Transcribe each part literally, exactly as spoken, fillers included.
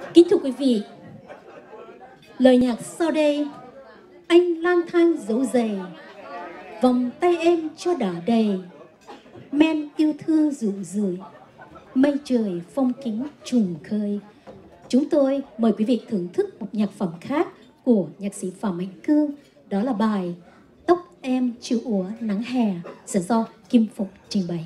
Kính thưa quý vị, lời nhạc sau đây, anh lang thang dấu giày, vòng tay em cho đỏ đầy, men yêu thương rụ rượi, mây trời phong kính trùng khơi. Chúng tôi mời quý vị thưởng thức một nhạc phẩm khác của nhạc sĩ Phạm Mạnh Cương, đó là bài Tóc Em Chiều Úa Nắng Hè, sẽ do Kim Phụng trình bày.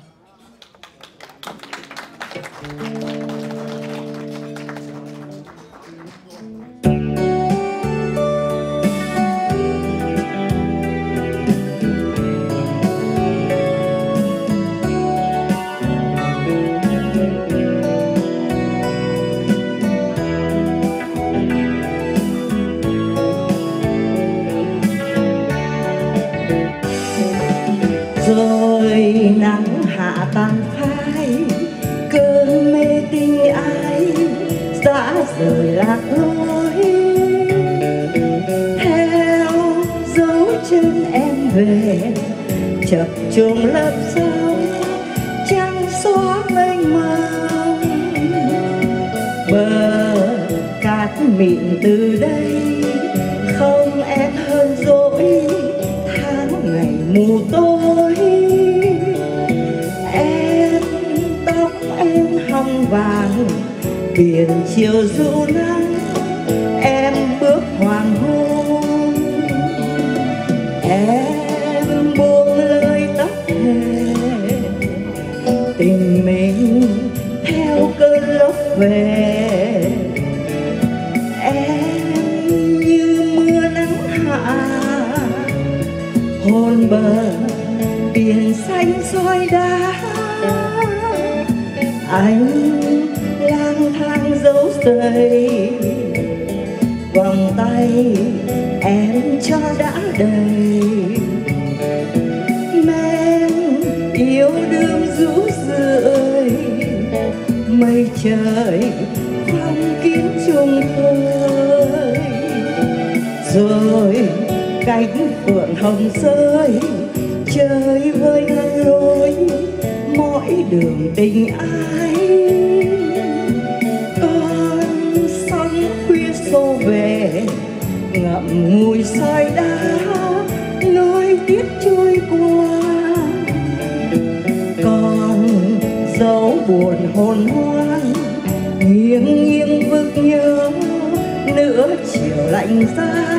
Rồi nắng hạ tàn phai, cơn mê tình ai dã rời lạc lối. Theo dấu chân em về, chập chờn lớp sóng trăng xóa mênh mông. Bờ cát mịn từ đây không em hơn dỗi tháng ngày mù tối. Em tóc em hồng vàng, biển chiều ru nắng, em bước hoàng hôn. Em buông lơi tóc thề, tình mình theo cơn lốc về. Em như mưa nắng hạ, hôn bờ biển xanh soi đá. Anh lang thang dấu giày, vòng tay em cho đã đầy, men yêu đương rũ rượi, mây trời phong kín trùng khơi. Rồi cánh phượng hồng rơi, chơi với ngăn lối mỗi đường tình ai. Con sóng khuya xô về, ngậm ngùi soi đá, lối tiếp trôi qua. Còn dấu buồn hồn hoang, nghiêng nghiêng vực nhớ nửa chiều lạnh giá.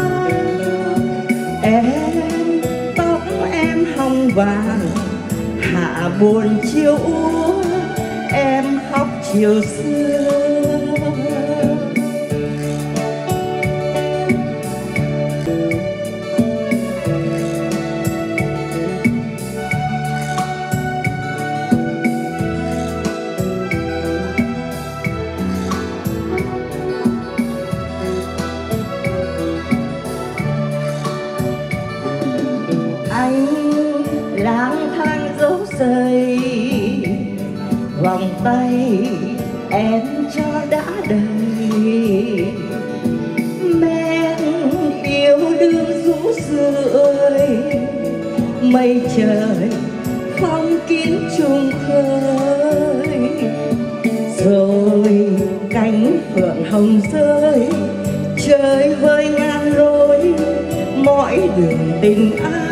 Em tóc em hồng vàng, hạ buồn chiều úa, em khóc chiều xưa. Anh lang thang dấu giày, vòng tay em cho đã đầy, men yêu đương rũ rượi, mây trời phong kín trùng khơi. Rồi cánh phượng hồng rơi, chơi với ngàn lối mỗi đường tình ai.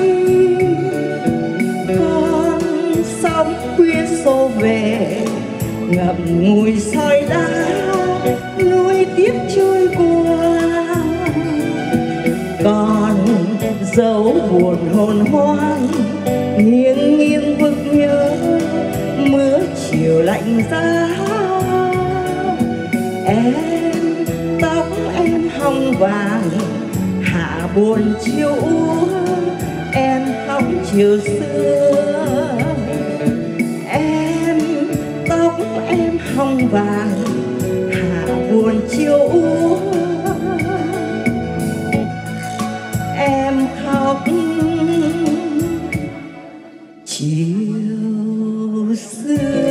Con sóng khuya xô về, ngậm ngùi soi đá, nuối tiếc trôi qua. Còn dấu buồn hồn hoang, nghiêng nghiêng vực nhớ mưa chiều lạnh giá. Em tóc em hồng vàng, hạ buồn chiều úa, em khóc chiều xưa. Em tóc em hồng vàng, hạ buồn chiều úa, em khóc chiều xưa.